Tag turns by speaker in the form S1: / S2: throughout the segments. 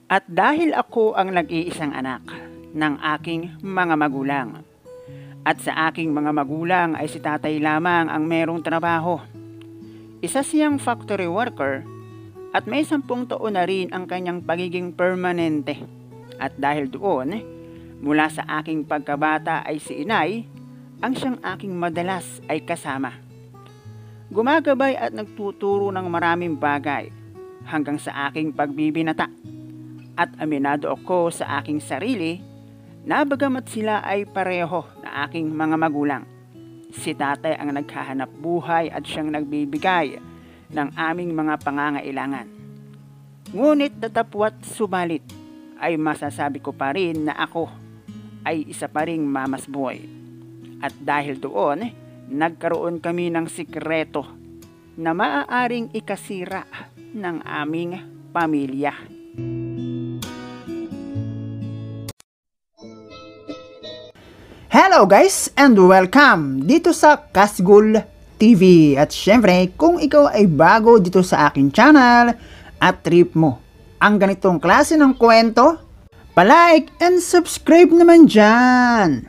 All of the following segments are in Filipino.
S1: At dahil ako ang nag-iisang anak ng aking mga magulang, at sa aking mga magulang ay si tatay lamang ang merong trabaho. Isa siyang factory worker at may 10 taon na rin ang kanyang pagiging permanente. At dahil doon, mula sa aking pagkabata ay si inay ang siyang aking madalas ay kasama. Gumagabay at nagtuturo ng maraming bagay hanggang sa aking pagbibinata. At aminado ako sa aking sarili na bagamat sila ay pareho na aking mga magulang, si tatay ang naghahanap buhay at siyang nagbibigay ng aming mga pangangailangan. Ngunit datapwat subalit ay masasabi ko pa rin na ako ay isa pa ring mama's boy. At dahil doon, nagkaroon kami ng sikreto na maaaring ikasira ng aming pamilya. Hello guys and welcome dito sa Kasgul TV. At syempre, kung ikaw ay bago dito sa aking channel at trip mo ang ganitong klase ng kwento, palike and subscribe naman dyan.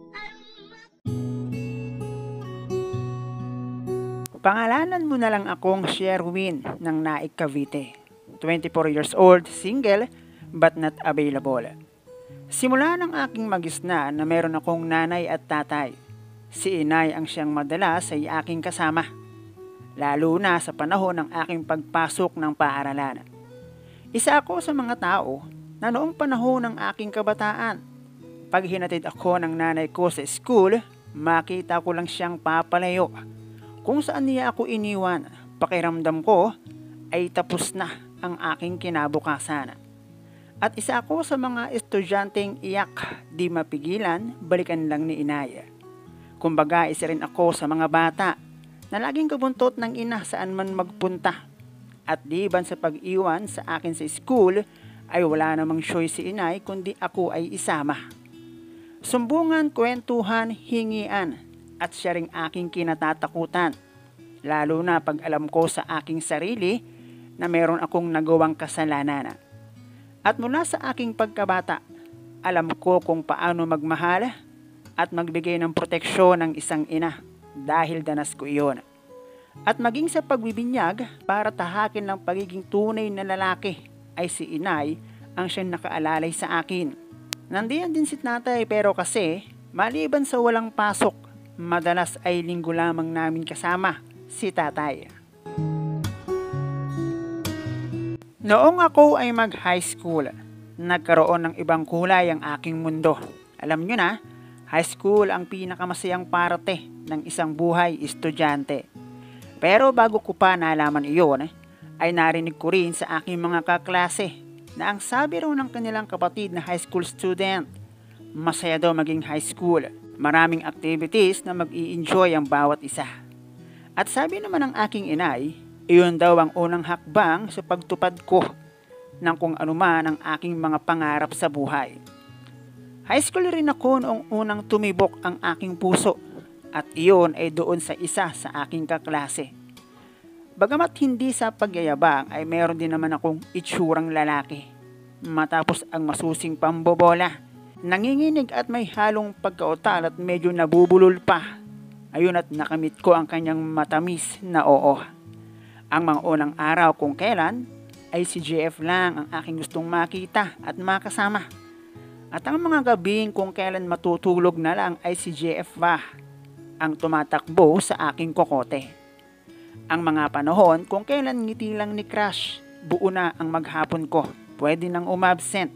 S1: Pangalanan mo na lang akong Sherwin ng Naik, Cavite. 24 years old, single, but not available. Simula ng aking magisna na meron akong nanay at tatay, si inay ang siyang madalas ay aking kasama, lalo na sa panahon ng aking pagpasok ng paaralan. Isa ako sa mga tao na noong panahon ng aking kabataan, pag hinatid ako ng nanay ko sa school, makita ko lang siyang papalayo. Kung saan niya ako iniwan, pakiramdam ko ay tapos na ang aking kinabukasan. At isa ako sa mga estudyanteng iyak, di mapigilan, balikan lang ni inay. Kumbaga isa rin ako sa mga bata na laging kabuntot ng ina saan man magpunta. At diban sa pag-iwan sa akin sa school, ay wala namang choice si inay kundi ako ay isama. Sumbungan, kwentuhan, hingian, at siya ring aking kinatatakutan. Lalo na pag alam ko sa aking sarili na meron akong nagawang kasalanan. At mula sa aking pagkabata, alam ko kung paano magmahal at magbigay ng proteksyon ng isang ina dahil danas ko iyon. At maging sa pagbibinyag para tahakin ng pagiging tunay na lalaki ay si inay ang siyang nakaalalay sa akin. Nandiyan din si tatay pero kasi maliban sa walang pasok, madalas ay linggo lamang namin kasama si tatay. Noong ako ay mag-high school, nagkaroon ng ibang kulay ang aking mundo. Alam nyo na, high school ang pinakamasayang parte ng isang buhay estudyante. Pero bago ko pa nalaman iyon, ay narinig ko rin sa aking mga kaklase na ang sabi raw ng kanilang kapatid na high school student, masaya daw maging high school. Maraming activities na mag-i-enjoy ang bawat isa. At sabi naman ng aking inay, iyon daw ang unang hakbang sa pagtupad ko ng kung anuman ang aking mga pangarap sa buhay. High school rin ako noong unang tumibok ang aking puso at iyon ay doon sa isa sa aking kaklase. Bagamat hindi sa pagyayabang ay meron din naman akong itsurang lalaki. Matapos ang masusing pambobola, nanginginig at may halong pagkautal at medyo nabubulol pa. Ayun at nakamit ko ang kanyang matamis na oo. Ang mga unang araw kung kailan ay si JF lang ang aking gustong makita at makasama. At ang mga gabing kung kailan matutulog na lang ay si JF ba ang tumatakbo sa aking kokote. Ang mga panahon kung kailan ngiti lang ni crush, buo na ang maghapon ko, pwede nang umabsent.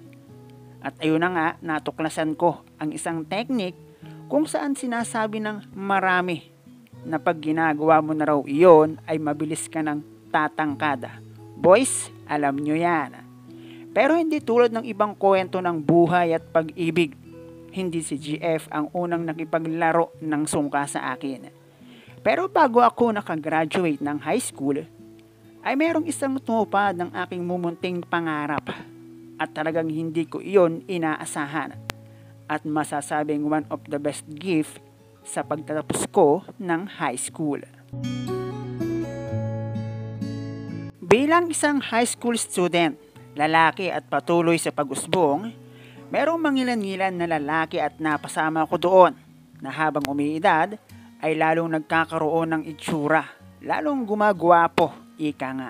S1: At ayun na nga, natuklasan ko ang isang technique kung saan sinasabi ng marami na pag ginagawa mo na raw iyon ay mabilis ka ng tatangkada. Boys, alam nyo yan. Pero hindi tulad ng ibang kwento ng buhay at pag-ibig. Hindi si GF ang unang nakipaglaro ng sungka sa akin. Pero bago ako nakagraduate ng high school, ay merong isang tumupad ng aking mumunting pangarap. At talagang hindi ko iyon inaasahan. At masasabing one of the best gift sa pagtatapos ko ng high school. Bilang isang high school student, lalaki at patuloy sa pag-usbong, merong mangilan-ngilan na lalaki at napasama ko doon na habang umiidad ay lalong nagkakaroon ng itsura, lalong gumagwapo, ika nga.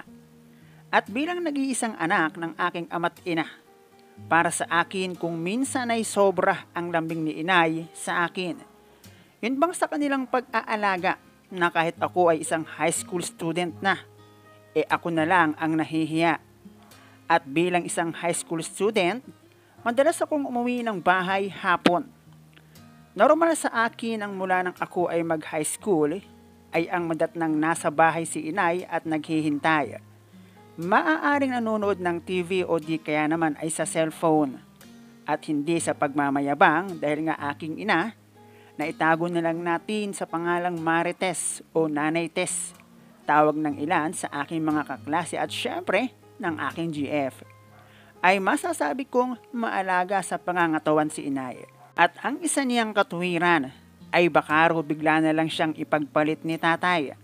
S1: At bilang nag-iisang anak ng aking ama't ina, para sa akin kung minsan ay sobra ang lambing ni inay sa akin. Yun bang sa kanilang pag-aalaga na kahit ako ay isang high school student na, ako na lang ang nahihiya. At bilang isang high school student, madalas akong umuwi ng bahay hapon. Normal sa akin ang mula nang ako ay mag-high school ay ang madatnang nasa bahay si inay at naghihintay. Maaaring nanonood ng TV o di kaya naman ay sa cellphone. At hindi sa pagmamayabang dahil nga aking ina na itago na lang natin sa pangalang Marites o Nanay Tess. Tawag ng ilan sa aking mga kaklase at syempre ng aking GF, ay masasabi kong maalaga sa pangangatawan si inay. At ang isa niyang katuwiran ay baka raw bigla na lang siyang ipagpalit ni tatay.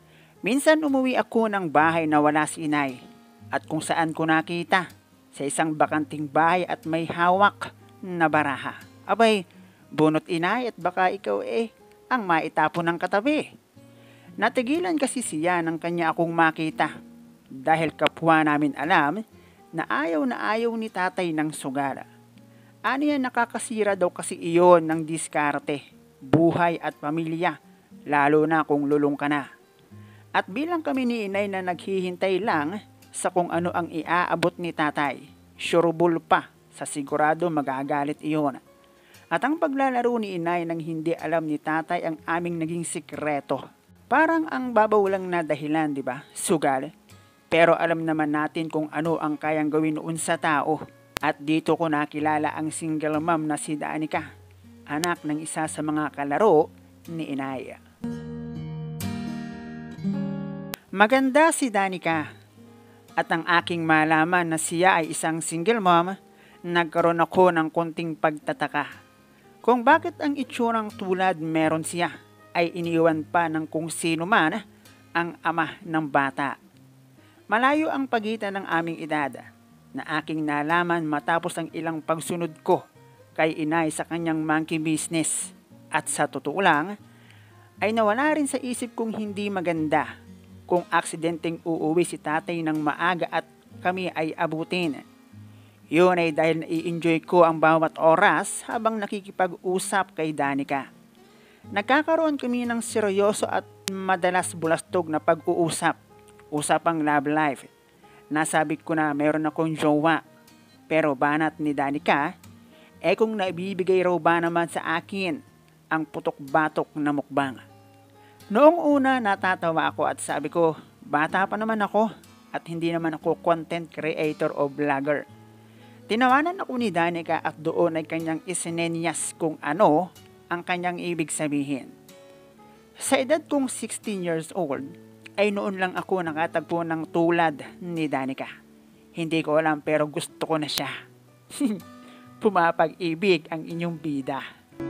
S1: Minsan umuwi ako ng bahay na wala si inay at kung saan ko nakita sa isang bakanting bahay at may hawak na baraha. Abay, bunot inay at baka ikaw ang maitapon ng katabi. Natigilan kasi siya ng kanya akong makita dahil kapwa namin alam na ayaw ni tatay ng sugara. Aniya nakakasira daw kasi iyon ng diskarte, buhay at pamilya, lalo na kung lulong ka na. At bilang kami ni inay na naghihintay lang sa kung ano ang iaabot ni tatay, surubol pa sa sigurado magagalit iyon. At ang paglalaro ni inay nang hindi alam ni tatay ang aming naging sikreto. Parang ang babaw lang na dahilan, di ba? Sugal. Pero alam naman natin kung ano ang kayang gawin noon sa tao. At dito ko nakilala ang single mom na si Danica, anak ng isa sa mga kalaro ni inay. Maganda si Danica. At ang aking malaman na siya ay isang single mom, nagkaroon ako ng konting pagtataka. Kung bakit ang itsurang tulad meron siya, ay iniwan pa ng kung sino man ang ama ng bata. Malayo ang pagitan ng aming edad na aking nalaman matapos ang ilang pagsunod ko kay inay sa kanyang monkey business. At sa totoo lang, ay nawala rin sa isip kong hindi maganda kung aksidenteng uuwi si tatay ng maaga at kami ay abutin. Yun ay dahil nai-enjoy ko ang bawat oras habang nakikipag-usap kay Danica. Nagkakaroon kami ng seryoso at madalas bulastog na pag-uusap. Usapang love life. Nasabi ko na meron akong jowa. Pero banat ni Danica, kung naibibigay raw ba naman sa akin ang putok-batok na mukbang. Noong una natatawa ako at sabi ko, bata pa naman ako at hindi naman ako content creator o vlogger. Tinawanan ako ni Danica at doon ay kanyang isinenyas kung ano ang kanyang ibig sabihin. Sa edad kong 16 years old, ay noon lang ako nakatagpo ng tulad ni Danica. Hindi ko alam pero gusto ko na siya. Pumapag-ibig ang inyong bida.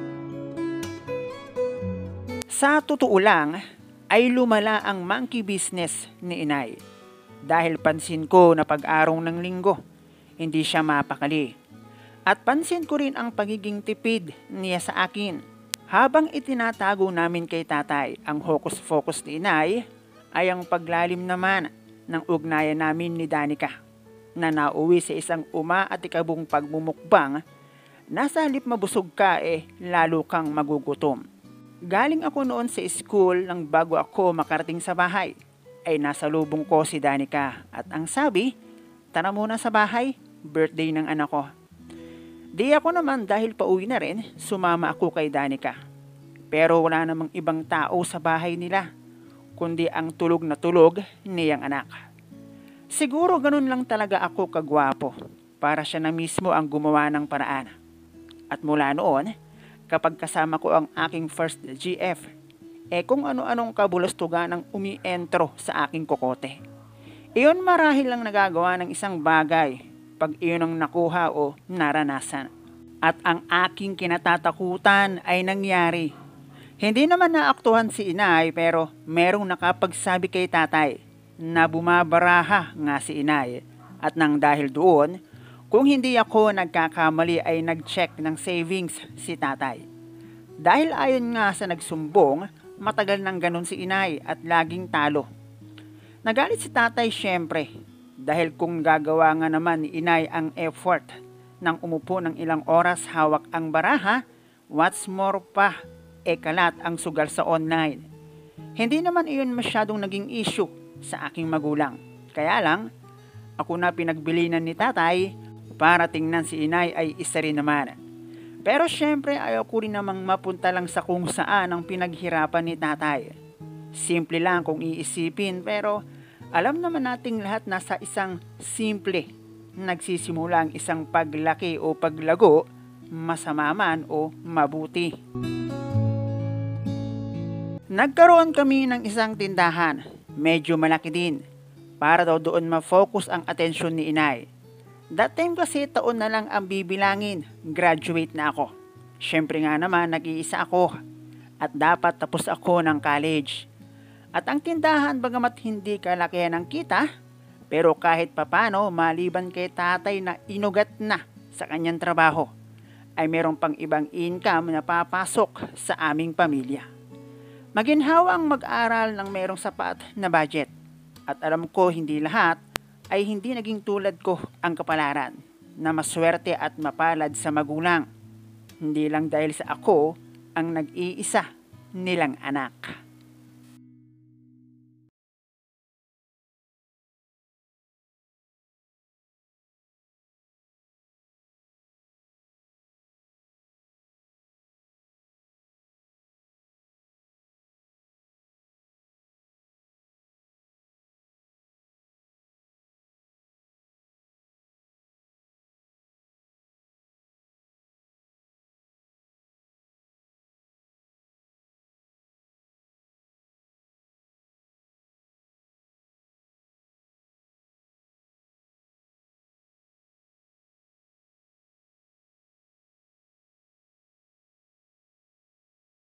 S1: Sa totoo lang, ay lumala ang monkey business ni inay. Dahil pansin ko na pag-araw ng linggo, hindi siya mapakali. At pansin ko rin ang pagiging tipid niya sa akin. Habang itinatago namin kay tatay ang hocus-pocus ni inay, ay ang paglalim naman ng ugnayan namin ni Danica na nauwi sa isang uma-atikabong pagmumukbang. Nasa halip mabusog ka lalo kang magugutom. Galing ako noon sa school nang bago ako makarating sa bahay ay nasa lubong ko si Danica at ang sabi, tara muna sa bahay, birthday ng anak ko. Di ako naman dahil pauwi na rin, sumama ako kay Danica. Pero wala namang ibang tao sa bahay nila, kundi ang tulog na tulog niyang anak. Siguro ganun lang talaga ako kagwapo, para siya na mismo ang gumawa ng paraan. At mula noon, kapag kasama ko ang aking first GF, kung ano-anong kabulastugan ang umientro sa aking kokote. Iyon marahil lang nagagawa ng isang bagay pag iyon ang nakuha o naranasan. At ang aking kinatatakutan ay nangyari. Hindi naman naaktuhan si inay pero merong nakapagsabi kay tatay na bumabaraha nga si inay At nang dahil doon, kung hindi ako nagkakamali ay nag-check ng savings si tatay. Dahil ayon nga sa nagsumbong, matagal nang ganun si inay at laging talo. Nagalit si tatay syempre, dahil kung gagawa nga naman ni inay ang effort nang umupo ng ilang oras hawak ang baraha, what's more pa, kalat ang sugal sa online. Hindi naman iyon masyadong naging issue sa aking magulang. Kaya lang, ako na pinagbilinan ni tatay para tingnan si inay ay isa rin naman. Pero syempre ayaw ko rin namang mapunta lang sa kung saan ang pinaghirapan ni tatay. Simple lang kung iisipin pero alam naman nating lahat nasa isang simple nagsisimula ang isang paglaki o paglago, masama man o mabuti. Nagkaroon kami ng isang tindahan, medyo malaki din, para daw doon ma-focus ang atensyon ni inay. That time kasi taon na lang ang bibilangin, graduate na ako. Syempre nga naman nag-iisa ako at dapat tapos ako ng college. At ang tindahan bagamat hindi kalakihan ng kita, pero kahit papano maliban kay tatay na inugat na sa kanyang trabaho, ay merong pang ibang income na papasok sa aming pamilya. Maginhawa ang mag-aral ng merong sapat na budget. At alam ko hindi lahat ay hindi naging tulad ko ang kapalaran na maswerte at mapalad sa magulang. Hindi lang dahil sa ako ang nag-iisa nilang anak.